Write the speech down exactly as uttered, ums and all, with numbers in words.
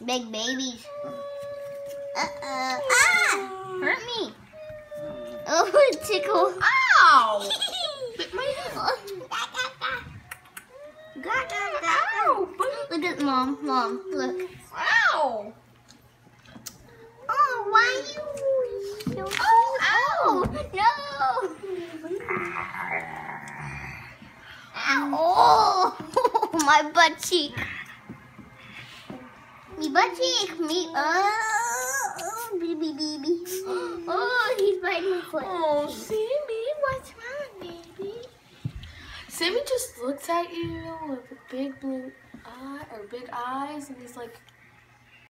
Big babies. Uh-oh. Ah! Hurt me. Oh, it tickle. Ow! Bit my head. Ow! Look at mom, mom, look. Ow! Oh, why you so Oh, ow! No! Ow! Oh, my butt cheek. Me butt cheek. Me. Oh, oh, baby, baby. Oh, he's biting my foot. Oh, Sammy, what's wrong, baby? Sammy just looks at you with a big blue eye or big eyes, and he's like,